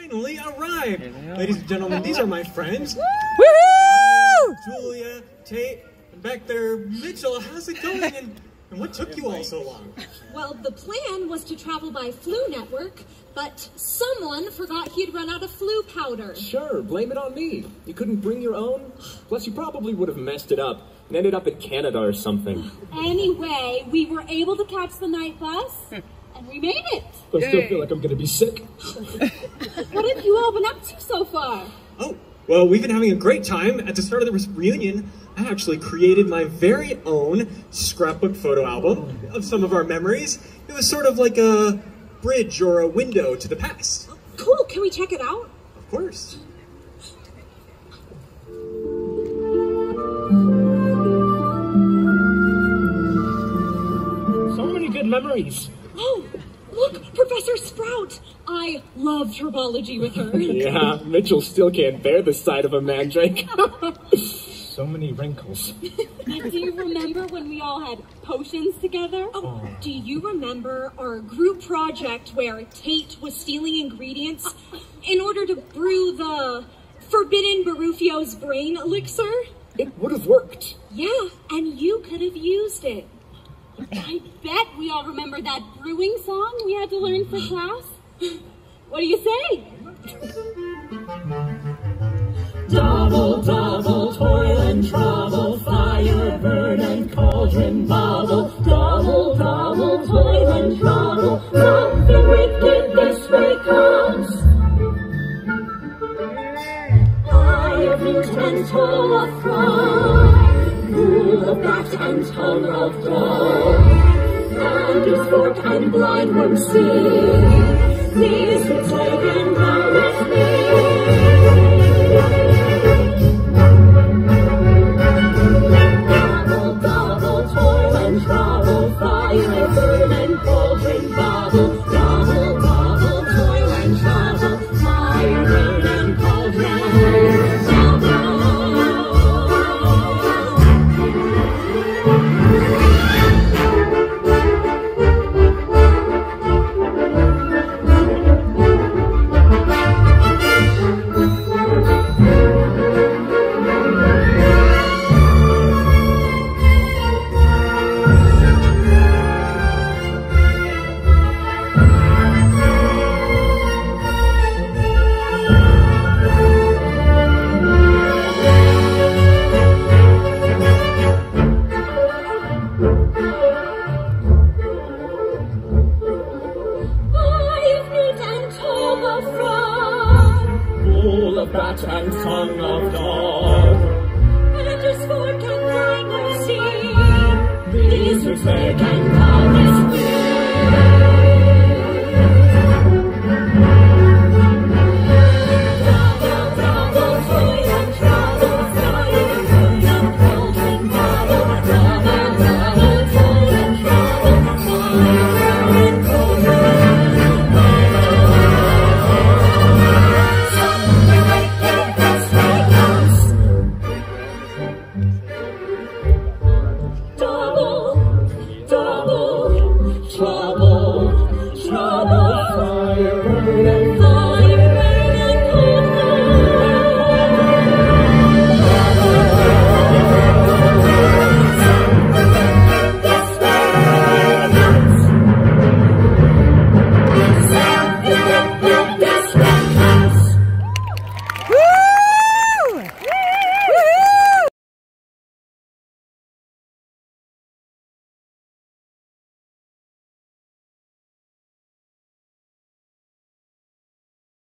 finally arrived. Ladies and gentlemen, these are my friends. Woohoo! Julia, Tate, and back there, Mitchell. How's it going? And what took you all so long? Well, the plan was to travel by Flu Network, but someone forgot he'd run out of flu powder. Sure, blame it on me. You couldn't bring your own? Plus, you probably would have messed it up and ended up in Canada or something. Anyway, we were able to catch the night bus, and we made it. I still feel like I'm gonna be sick. What have you all been up to so far? Oh, well, we've been having a great time. At the start of the reunion, I actually created my very own scrapbook photo album of some of our memories. It was sort of like a bridge or a window to the past. Cool, can we check it out? Of course. So many good memories. Oh, look, Professor Sprout. I loved herbology with her. Yeah, Mitchell still can't bear the sight of a mandrake. So many wrinkles. Do you remember when we all had potions together? Oh, do you remember our group project where Tate was stealing ingredients in order to brew the forbidden Barufio's brain elixir? It would have worked. Yeah, and you could have used it. I bet we all remember that brewing song we had to learn for class. What do you say? Double, double, toil and trouble, fire burn and cauldron bubble. Double, double, toil and trouble, something wicked this way comes. Eye of newt and toe of frog, rule of bat and tongue of dog, and his fork and blind worm see. These who take and run with me. Trouble, fire, burn, and cauldron bubble. Double, double, toil and trouble, fire, burn, and cauldron bubble. Bat and tongue of dog, and his fork and blind will see. These who take and